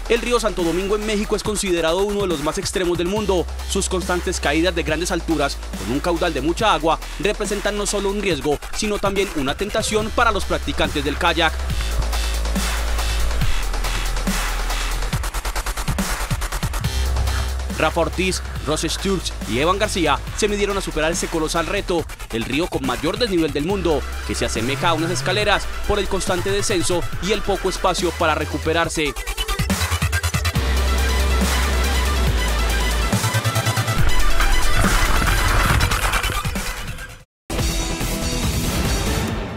El río Santo Domingo en México es considerado uno de los más extremos del mundo. Sus constantes caídas de grandes alturas, con un caudal de mucha agua, representan no solo un riesgo, sino también una tentación para los practicantes del kayak. Rafa Ortiz, Ross Sturz y Evan García se midieron a superar ese colosal reto, el río con mayor desnivel del mundo, que se asemeja a unas escaleras por el constante descenso y el poco espacio para recuperarse.